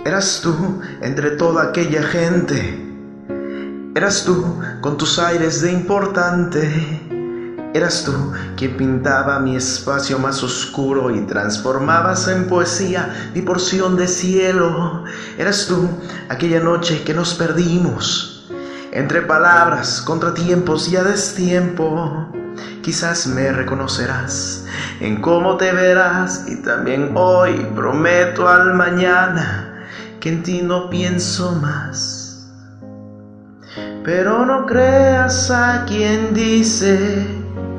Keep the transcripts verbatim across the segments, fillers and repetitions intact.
Eras tú entre toda aquella gente. Eras tú con tus aires de importante. Eras tú quien pintaba mi espacio más oscuro y transformabas en poesía mi porción de cielo. Eras tú aquella noche que nos perdimos entre palabras, contratiempos y a destiempo. Quizás me reconocerás en cómo te verás, y también hoy prometo al mañana que en ti no pienso más. Pero no creas a quien dice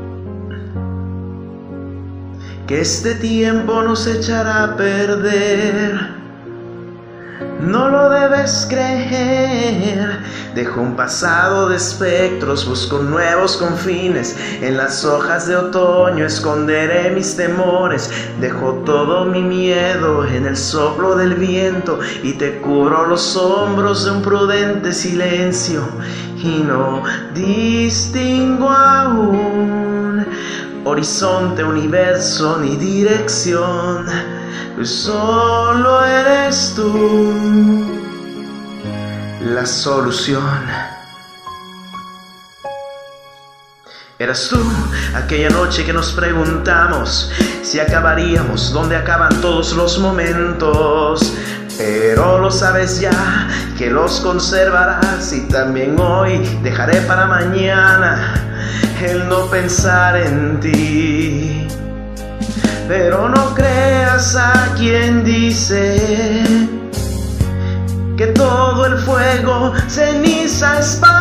que este tiempo nos echará a perder. No lo debes creer. Dejo un pasado de espectros, busco nuevos confines. En las hojas de otoño esconderé mis temores. Dejo todo mi miedo en el soplo del viento y te cubro los hombros de un prudente silencio. Y no distingo aún horizonte, universo ni dirección. Solo eres tú la solución. Eras tú aquella noche que nos preguntamos si acabaríamos donde acaban todos los momentos. Pero lo sabes ya que los conservarás, y también hoy dejaré para mañana el no pensar en ti. Pero no creas a quien dice que todo el fuego ceniza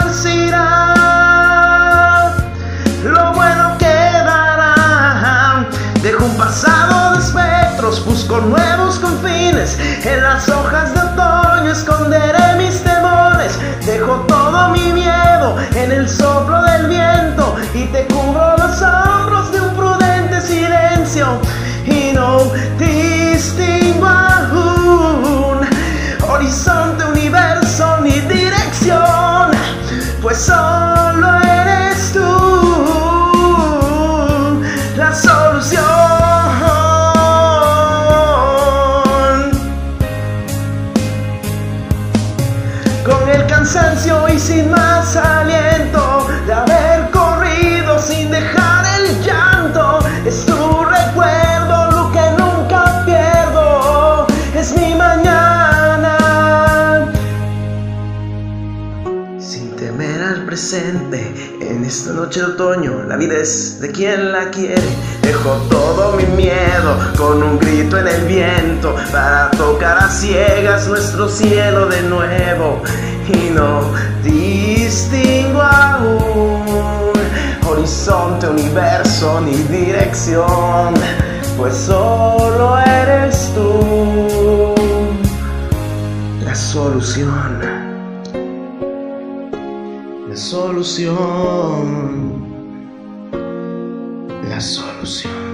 esparcirá. Lo bueno quedará. Dejo un pasado de espectros, busco nuevos confines. En las hojas de otoño esconderé mis temores. Dejo todo mi miedo en el soplo del viento y te cubro los hombros de un prudente silencio. Y no distingo aún horizonte, universo ni dirección, pues solo eres tú la solución. Con el cansancio y sin más aliento de haber corrido sin dejar el llanto, es tu recuerdo lo que nunca pierdo, es mi mañana. Sin temer al presente, en esta noche de otoño, la vida es de quien la quiere. Dejo todo mi miedo con un grito en el viento para tocar a ciegas nuestro cielo de nuevo. Y no distingo aún horizonte, universo ni dirección, pues solo eres tú la solución. La solución. La solución.